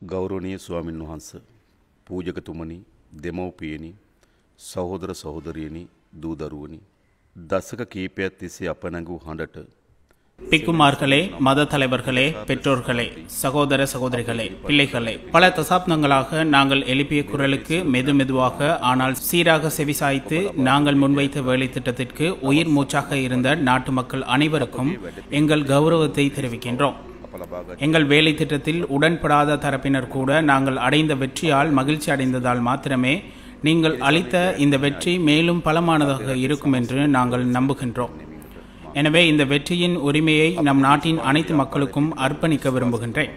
ගෞරවනීය ස්වාමින් වහන්ස පූජකතුමනි දෙමව්පියනි සහෝදර සහෝදරියනි දූ දරුවනි දශක කීපයක් තිස්සේ අප නැඟූ හඬට பிக்குமார்களே மத தலைவர்களே பெற்றோர்களே சகோதர சகோதரிகளே பிள்ளைகளே பல தசாப்தங்களாக நாங்கள் எழுப்பிய குரலுக்கு மெதுவாக ஆனால் சீராக செவிசாய்த்து நாங்கள் முன்வைத்த வேலை திட்டத்திற்கு உயிர் மூச்சாக இருந்த நாட்டு மக்கள் அனைவருக்கும் எங்கள் கௌரவத்தை தெரிவிக்கின்றோம். எங்கள் வேலை திட்டத்தில் உடன்படாத தரப்பினர் கூட நாங்கள் அடைந்த வெற்றியால் மகிழ்ச்சி அடைந்ததால் மாத்திரமே நீங்கள் அளித்த இந்த வெற்றி மேலும் பலமானதாக இருக்கும் என்று நாங்கள் நம்புகின்றோம். எனவே இந்த வெற்றியின் உரிமையை நம் நாட்டின் அனைத்து மக்களுக்கும் அர்ப்பணிக்க விரும்புகின்றேன்.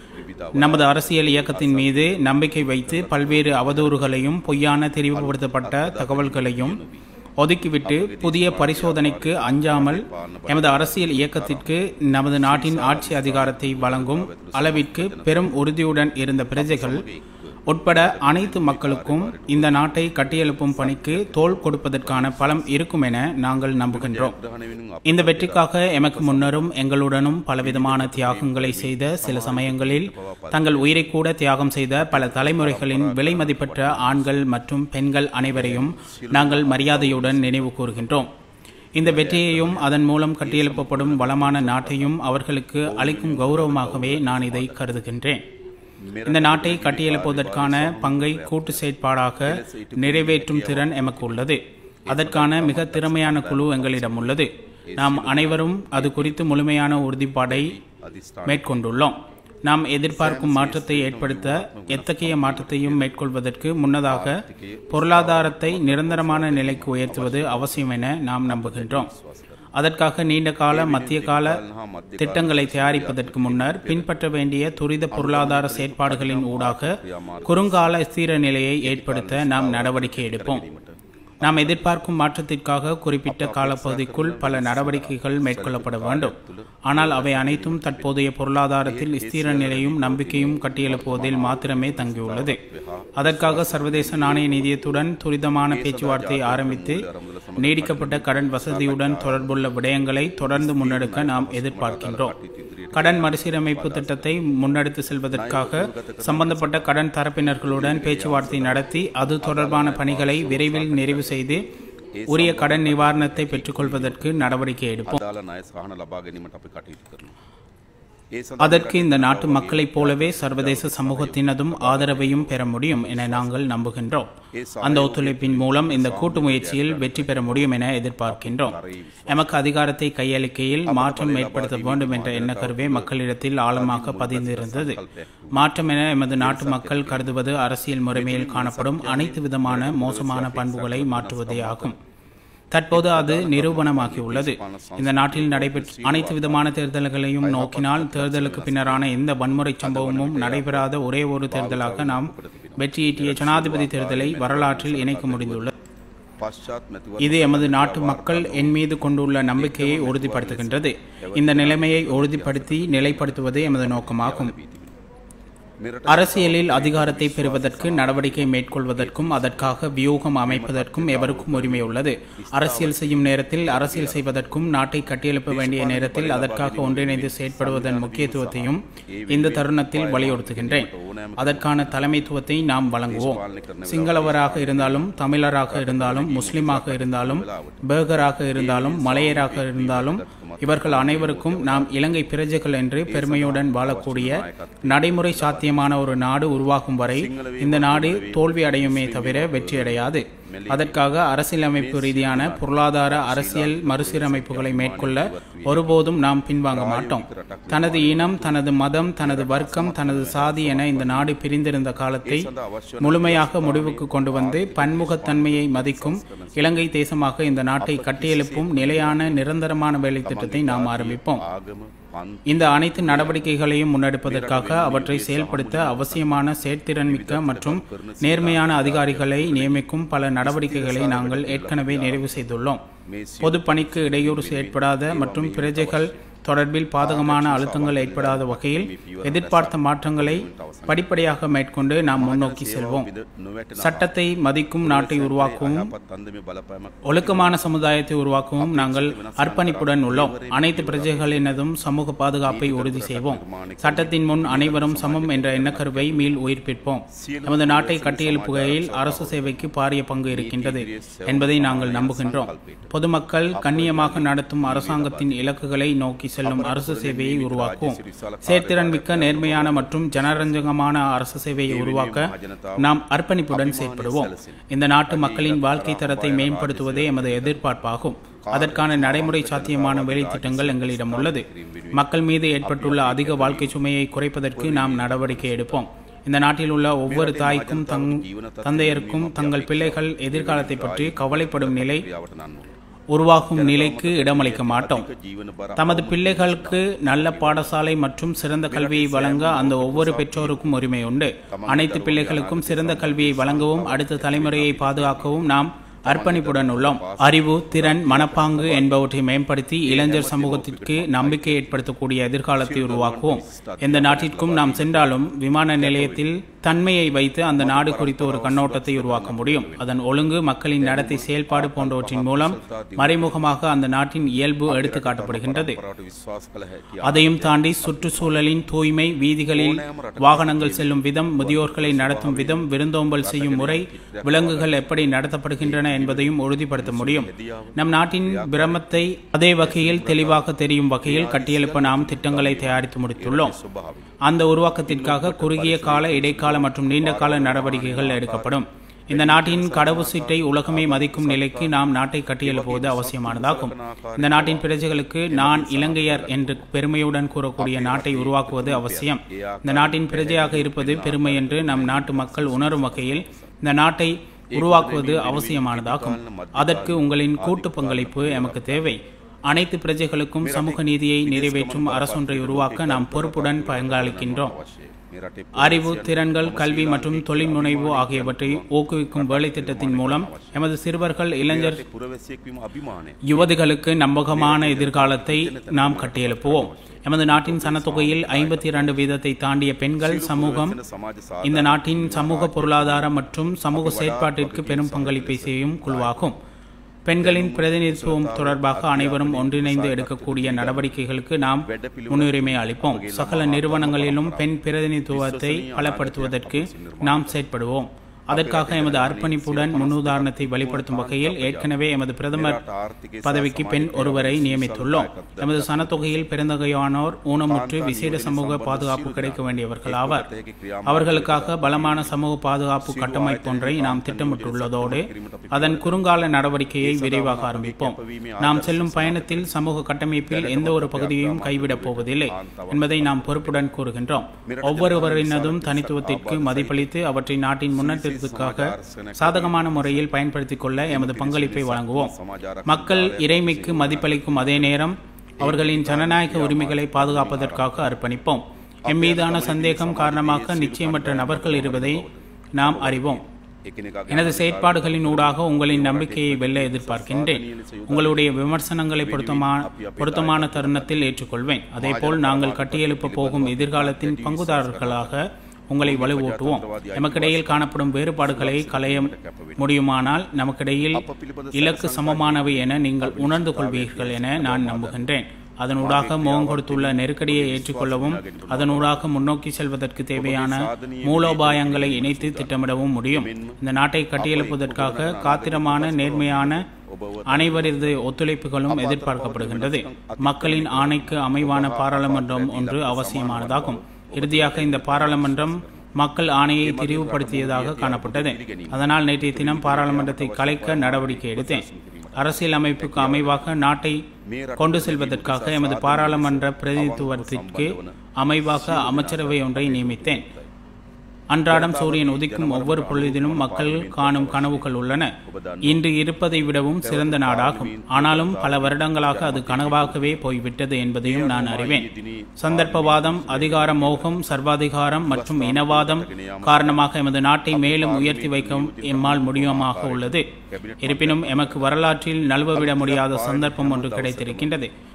நமது அரசியல் இயக்கத்தின் மீது நம்பிக்கை வைத்து பல்வேறு அவதூறுகளையும் பொய்யான தெரிவுபடுத்தப்பட்ட தகவல்களையும் ஒதுக்கிவிட்டு புதிய பரிசோதனைக்கு அஞ்சாமல் எமது அரசியல் இயக்கத்திற்கு நமது நாட்டின் ஆட்சி அதிகாரத்தை வழங்கும் அளவிற்கு பெரும் உறுதியுடன் இருந்த பிரஜைகள் உட்பட அனைத்து மக்களுக்கும் இந்த நாட்டை கட்டியெழுப்பும் பணிக்கு தோள் கொடுப்பதற்கான பலம் இருக்கும் என நாங்கள் நம்புகின்றோம். இந்த வெற்றிக்காக எமக்கு முன்னரும் எங்களுடனும் பலவிதமான தியாகங்களை செய்த, சில சமயங்களில் தங்கள் உயிரை கூட தியாகம் செய்த பல தலைமுறைகளின் விலை மதிப்பற்ற ஆண்கள் மற்றும் பெண்கள் அனைவரையும் நாங்கள் மரியாதையுடன் நினைவு கூறுகின்றோம். இந்த வெற்றியையும் அதன் மூலம் கட்டியெழுப்பப்படும் வளமான நாட்டையும் அவர்களுக்கு அளிக்கும் கௌரவமாகவே நான் இதை கருதுகின்றேன். இந்த நாட்டை கட்டியெழுப்புவதற்கான பங்கை கூட்டு செயற்பாடாக நிறைவேற்றும் திறன் எமக்கு உள்ளது. அதற்கான மிக திறமையான குழு எங்களிடம் உள்ளது. நாம் அனைவரும் அது குறித்து முழுமையான உறுதிப்பாடை மேற்கொண்டுள்ளோம். நாம் எதிர்பார்க்கும் மாற்றத்தை ஏற்படுத்த எத்தகைய மாற்றத்தையும் மேற்கொள்வதற்கு முன்னதாக பொருளாதாரத்தை நிரந்தரமான நிலைக்கு உயர்த்துவது அவசியம் என நாம் நம்புகின்றோம். அதற்காக நீண்ட கால மத்திய கால திட்டங்களை தயாரிப்பதற்கு முன்னர் பின்பற்ற வேண்டிய துரித பொருளாதார செயற்பாடுகளின் ஊடாக குறுங்கால ஸ்திர நிலையை ஏற்படுத்த நாம் நடவடிக்கை எடுப்போம். நாம் எதிர்பார்க்கும் மாற்றத்திற்காக குறிப்பிட்ட காலப்பகுதிக்குள் பல நடவடிக்கைகள் மேற்கொள்ளப்பட வேண்டும். ஆனால் அவை அனைத்தும் தற்போதைய பொருளாதாரத்தில் ஸ்திர நிலையும் நம்பிக்கையும் கட்டியெழுப்புவதில் மாத்திரமே தங்கியுள்ளது. அதற்காக சர்வதேச நாணய நிதியத்துடன் துரிதமான பேச்சுவார்த்தை ஆரம்பித்து நீடிக்கப்பட்ட கடன் வசதியுடன் தொடர்புள்ள விடயங்களை தொடர்ந்து முன்னெடுக்க நாம் எதிர்பார்க்கின்றோம். கடன் மறுசீரமைப்பு திட்டத்தை முன்னெடுத்து செல்வதற்காக சம்பந்தப்பட்ட கடன் தரப்பினர்களுடன் பேச்சுவார்த்தை நடத்தி அது தொடர்பான பணிகளை விரைவில் நிறைவு செய்து உரிய கடன் நிவாரணத்தை பெற்றுக்கொள்வதற்கு நடவடிக்கை எடுப்போம். அதற்கு இந்த நாட்டு மக்களைப் போலவே சர்வதேச சமூகத்தினதும் ஆதரவையும் பெற முடியும் என நாங்கள் நம்புகின்றோம். அந்த ஒத்துழைப்பின் மூலம் இந்த கூட்டு முயற்சியில் வெற்றி பெற முடியும் என எதிர்பார்க்கின்றோம். எமக்கு அதிகாரத்தை கையளிக்கையில் மாற்றம் ஏற்படுத்த வேண்டும் என்ற எண்ணக்கருவே மக்களிடத்தில் ஆழமாக பதிந்திருந்தது. மாற்றம் என எமது நாட்டு மக்கள் கருதுவது அரசியல் முறைமையில் காணப்படும் அனைத்து விதமான மோசமான பண்புகளை மாற்றுவதே ஆகும். தற்போது அது நிரூபணமாகியுள்ளது. இந்த நாட்டில் நடைபெற்ற அனைத்து விதமான தேர்தல்களையும் நோக்கினால் தேர்தலுக்கு பின்னரான எந்த வன்முறை சம்பவமும் நடைபெறாத ஒரே ஒரு தேர்தலாக நாம் வெற்றியீட்டிய ஜனாதிபதி தேர்தலை வரலாற்றில் இணைக்க முடிந்துள்ளது. இது எமது நாட்டு மக்கள் என் மீது கொண்டுள்ள நம்பிக்கையை உறுதிப்படுத்துகின்றது. இந்த நிலைமையை உறுதிப்படுத்தி நிலைப்படுத்துவதே எமது நோக்கமாகும். அரசியலில் அதிகாரத்தை பெறுவதற்கு நடவடிக்கை மேற்கொள்வதற்கும் அதற்காக வியூகம் அமைப்பதற்கும் எவருக்கும் உரிமை உள்ளது. அரசியல் செய்யும் நேரத்தில் அரசியல் செய்வதற்கும் நாட்டை கட்டியெழுப்ப வேண்டிய நேரத்தில் அதற்காக ஒன்றிணைந்து செயற்படுவதன் முக்கியத்துவத்தையும் இந்த தருணத்தில் வலியுறுத்துகின்றேன். அதற்கான தலைமைத்துவத்தை நாம் வழங்குவோம். சிங்களவராக இருந்தாலும், தமிழராக இருந்தாலும், முஸ்லிமாக இருந்தாலும், பேகராக இருந்தாலும், மலையராக இருந்தாலும் இவர்கள் அனைவருக்கும் நாம் இலங்கை பிரஜைகள் என்று பெருமையுடன் வாழக்கூடிய நடைமுறை சாத்தியமான ஒரு நாடு உருவாகும் வரை இந்த நாடு தோல்வி அடையுமே தவிர வெற்றியடையாது. அதற்காக அரசியலமைப்பு ரீதியான பொருளாதார அரசியல் மறுசீரமைப்புகளை மேற்கொள்ள ஒருபோதும் நாம் பின்வாங்க மாட்டோம். தனது இனம், தனது மதம், தனது வர்க்கம், தனது சாதி என இந்த நாடு பிரிந்திருந்த காலத்தை முழுமையாக முடிவுக்கு கொண்டு வந்து பன்முகத்தன்மையை மதிக்கும் இலங்கை தேசமாக இந்த நாட்டை கட்டியெழுப்பும் நிலையான நிரந்தரமான வேலை திட்டத்தை நாம் ஆரம்பிப்போம். இந்த அனைத்து நடவடிக்கைகளையும் முன்னெடுப்பதற்காக அவற்றை செயல்படுத்த அவசியமான செயற்திறன் மிக்க மற்றும் நேர்மையான அதிகாரிகளை நியமிக்கும் பல நடவடிக்கைகளை நாங்கள் ஏற்கனவே நிறைவு செய்துள்ளோம். பொது பணிக்கு இடையூறு ஏற்படாத மற்றும் பிரஜைகள் தொடர்பில் பாதகமான அழுத்தங்கள் ஏற்படாத வகையில் எதிர்பார்த்த மாற்றங்களை படிப்படியாக மேற்கொண்டு நாம் முன்னோக்கி செல்வோம். சட்டத்தை மதிக்கும் நாட்டை உருவாக்கவும் ஒழுக்கமான சமுதாயத்தை உருவாக்கவும் நாங்கள் அர்ப்பணிப்புடன் உள்ளோம். அனைத்து பிரஜைகளினதும் சமூக பாதுகாப்பை உறுதி செய்வோம். சட்டத்தின் முன் அனைவரும் சமம் என்ற எண்ணக்கருவை மீள் உயிர்ப்பிப்போம். நமது நாட்டை கட்டியெழுப்புகையில் அரசு சேவைக்கு பாரிய பங்கு இருக்கின்றது என்பதை நாங்கள் நம்புகின்றோம். பொதுமக்கள் கண்ணியமாக நடத்தும் அரசாங்கத்தின் இலக்குகளை நோக்கி செல்லும் அரசு சேவையை உருவாக்குவோம். செயற்திறன் மிக்க நேர்மையான மற்றும் ஜனரஞ்சகமான அரசு சேவையை உருவாக்க நாம் அர்ப்பணிப்புடன் செயற்படுவோம். இந்த நாட்டு மக்களின் வாழ்க்கை தரத்தை மேம்படுத்துவதே எமது எதிர்பார்ப்பாகும். அதற்கான நடைமுறை சாத்தியமான வேலைத்திட்டங்கள் எங்களிடம் உள்ளது. மக்கள் மீது ஏற்பட்டுள்ள அதிக வாழ்க்கை சுமையை குறைப்பதற்கு நாம் நடவடிக்கை எடுப்போம். இந்த நாட்டில் உள்ள ஒவ்வொரு தாய்க்கும் தந்தையருக்கும் தங்கள் பிள்ளைகள் எதிர்காலத்தை பற்றி கவலைப்படும் நிலை உருவாகும் நிலைக்கு இடமளிக்க மாட்டோம். தமது பிள்ளைகளுக்கு நல்ல பாடசாலை மற்றும் சிறந்த கல்வியை வழங்க அந்த ஒவ்வொரு பெற்றோருக்கும் உரிமை உண்டு. அனைத்து பிள்ளைகளுக்கும் சிறந்த கல்வியை வழங்கவும் அடுத்த தலைமுறையை பாதுகாக்கவும் நாம் அர்ப்பணிப்புடன் உள்ளோம். அறிவு, திறன், மனப்பாங்கு என்பவற்றை மேம்படுத்தி இளைஞர் சமூகத்திற்கு நம்பிக்கை ஏற்படுத்தக்கூடிய எதிர்காலத்தை உருவாக்குவோம். எந்த நாட்டிற்கும் நாம் சென்றாலும் விமான நிலையத்தில் தன்மையை வைத்து அந்த நாடு குறித்த ஒரு கண்ணோட்டத்தை உருவாக்க முடியும். அதன் ஒழுங்கு, மக்களின் நடத்தை, செயல்பாடு போன்றவற்றின் மூலம் மறைமுகமாக அந்த நாட்டின் இயல்பு எடுத்து காட்டப்படுகின்றது. அதையும் தாண்டி சுற்றுச்சூழலின் தூய்மை, வீதிகளில் வாகனங்கள் செல்லும் விதம், முதியோர்களை நடத்தும் விதம், விருந்தோம்பல் செய்யும் முறை, விலங்குகள் எப்படி நடத்தப்படுகின்றன என்பதையும் உறுதிப்படுத்த முடியும். நம் நாட்டின் பிரமத்தை அதே வகையில் தெளிவாக தெரியும் வகையில் கட்டியெழுப்ப நாம் திட்டங்களை தயாரித்து முடித்துள்ளோம். அந்த உருவாக்கத்திற்காக குறுகிய கால, இடைக்கால மற்றும் நீண்ட கால நடவடிக்கைகள் எடுக்கப்படும். இந்த நாட்டின் கடவுச்சீட்டை உலகமே மதிக்கும் நிலைக்கு நாம் நாட்டை கட்டியெழுப்புவது அவசியமானதாகும். இந்த நாட்டின் பிரஜைகளுக்கு நான் இலங்கையர் என்று பெருமையுடன் கூறக்கூடிய நாட்டை உருவாக்குவது அவசியம். இந்த நாட்டின் பிரஜையாக இருப்பது பெருமை என்று நம் நாட்டு மக்கள் உணரும் வகையில் இந்த நாட்டை உருவாக்குவது அவசியமானதாகும். அதற்கு உங்களின் கூட்டு பங்களிப்பு எமக்கு தேவை. அனைத்து பிரஜைகளுக்கும் சமூக நீதியை நிறைவேற்றும் அரசொன்றை உருவாக்க நாம் பொறுப்புடன் பங்களிக்கின்றோம். அறிவு, திறன்கள், கல்வி மற்றும் தொழில் முனைவு ஆகியவற்றை ஊக்குவிக்கும் வேலை திட்டத்தின் மூலம் எமது சிறுவர்கள், இளைஞர், யுவதிகளுக்கு நம்பகமான எதிர்காலத்தை நாம் கட்டியெழுப்புவோம். எமது நாட்டின் சனத்தொகையில் 52% தாண்டிய பெண்கள் சமூகம் இந்த நாட்டின் சமூக, பொருளாதார மற்றும் சமூக செயற்பாட்டிற்கு பெரும் பங்களிப்பை செய்யும் குழுவாகும். பெண்களின் பிரதிநிதித்துவம் தொடர்பாக அனைவரும் ஒன்றிணைந்து எடுக்கக்கூடிய நடவடிக்கைகளுக்கு நாம் முன்னுரிமை அளிப்போம். சகல நிறுவனங்களிலும் பெண் பிரதிநிதித்துவத்தை பலப்படுத்துவதற்கு நாம் செயற்படுவோம். அதற்காக எமது அர்ப்பணிப்புடன் முன்னுதாரணத்தை வெளிப்படுத்தும் வகையில் ஏற்கனவே எமது பிரதமர் பதவிக்கு பெண் ஒருவரை நியமித்துள்ளோம். எமது சனத்தொகையில் பெருந்தொகையானோர் ஊனமுற்று விசேட சமூக பாதுகாப்பு கிடைக்க வேண்டியவர்கள் ஆவர். அவர்களுக்காக பலமான சமூக பாதுகாப்பு கட்டமைப்பு ஒன்றை நாம் திட்டமிட்டுள்ளதோடு அதன் குறுங்கால நடவடிக்கையை விரைவாக ஆரம்பிப்போம். நாம் செல்லும் பயணத்தில் சமூக கட்டமைப்பில் எந்த ஒரு பகுதியையும் கைவிடப் போவதில்லை என்பதை நாம் பொறுப்புடன் கூறுகின்றோம். ஒவ்வொருவரினதும் தனித்துவத்திற்கு மதிப்பளித்து அவற்றை நாட்டின் முன்னேற்ற சாதகமான முறையில் பயன்படுத்திக் கொள்ள எமது பங்களிப்பை வழங்குவோம். மக்கள் இறைமைக்கு மதிப்பளிக்கும் அதே நேரம் அவர்களின் ஜனநாயக உரிமைகளை பாதுகாப்பதற்காக அர்ப்பணிப்போம். எம்மீதான சந்தேகம் காரணமாக நிச்சயமற்ற நபர்கள் இருப்பதை நாம் அறிவோம். எனது செயற்பாடுகளின் ஊடாக உங்களின் நம்பிக்கையை வெல்ல எதிர்பார்க்கின்றேன். உங்களுடைய விமர்சனங்களை பொருத்தமான தருணத்தில் ஏற்றுக்கொள்வேன். அதேபோல் நாங்கள் கட்டியெழுப்ப போகும் எதிர்காலத்தின் பங்குதாரர்களாக உங்களை வலுவூட்டுவோம். நமக்கிடையில் காணப்படும் வேறுபாடுகளை களைய முடியுமானால் நமக்கிடையில் இலக்கு சமமானவை என நீங்கள் உணர்ந்து கொள்வீர்கள் என நான் நம்புகின்றேன். அதனூடாக முகம் கொடுத்துள்ள நெருக்கடியை ஏற்றுக்கொள்ளவும் அதனூடாக முன்னோக்கி செல்வதற்கு தேவையான மூலோபாயங்களை இணைத்து திட்டமிடவும் முடியும். இந்த நாட்டை கட்டியெழுப்பதற்காக காத்திரமான, நேர்மையான அனைவரது ஒத்துழைப்புகளும் எதிர்பார்க்கப்படுகின்றது. மக்களின் ஆணைக்கு அமைவான பாராளுமன்றம் ஒன்று அவசியமானதாகும். இறுதியாக இந்த பாராளுமன்றம் மக்கள் ஆணையை திரிவுபடுத்தியதாக காணப்பட்டது. அதனால் நேற்றைய தினம் பாராளுமன்றத்தை கலைக்க நடவடிக்கை எடுத்தேன். அரசியல் அமைப்புக்கு அமைவாக நாட்டை கொண்டு செல்வதற்காக எமது பாராளுமன்ற பிரதிநிதித்துவத்திற்கு அமைவாக அமைச்சரவை ஒன்றை நியமித்தேன். அன்றாடம் சூரியன் உதிக்கும் ஒவ்வொரு பொழுதிலும் மக்கள் காணும் கனவுகள் உள்ளன. இன்று இருப்பதை விடவும் சிறந்த நாடாகும். ஆனாலும் பல வருடங்களாக அது கனவாகவே போய்விட்டது என்பதையும் நான் அறிவேன். சந்தர்ப்பவாதம், அதிகார மோகம், சர்வாதிகாரம் மற்றும் இனவாதம் காரணமாக எமது நாட்டை மேலும் உயர்த்தி வைக்க எம்மால் முடியுமாக உள்ளது. இருப்பினும் எமக்கு வரலாற்றில் நழுவவிட முடியாத சந்தர்ப்பம் ஒன்று கிடைத்திருக்கின்றது.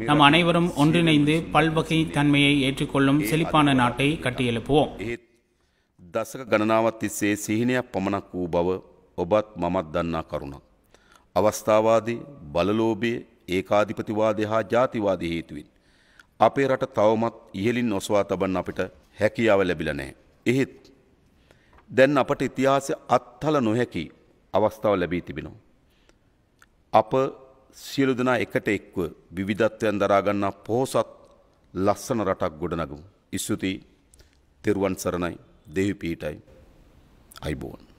நாம் அனைவரும் ஒன்றிணைந்து பல்வகை தன்மையை ஏற்றுக்கொள்ளும் செழிப்பான நாட்டை கட்டியெழுப்புவோம். එහෙත් දසක ගණනාවක් තිස්සේ සිහිනයක් පමණක් වූ බව ඔබත් මමත් දන්නා කරුණක්. අවස්ථාවාදී බලලෝභය ඒකාධිපතිවාදය හා ජාතිවාදී හේතුවෙන් අපේ රට තවමත් ඉහළින් ඔසවා තබන්න අපිට හැකියාව ලැබිලා නැහැ. එහෙත් දැන් අපට ඉතිහාසය අත්හල නොහැකි අවස්ථාව ලැබී තිබෙනවා. අප සියලු දෙනා එකට එක්ව විවිධත්වයන් දරා ගන්නා පොහොසත් ලස්සන රටක් ගොඩනගමු. ස්තුතියි. තෙරුවන් සරණයි. දෙවි පීඨයි. අයිබෝන්.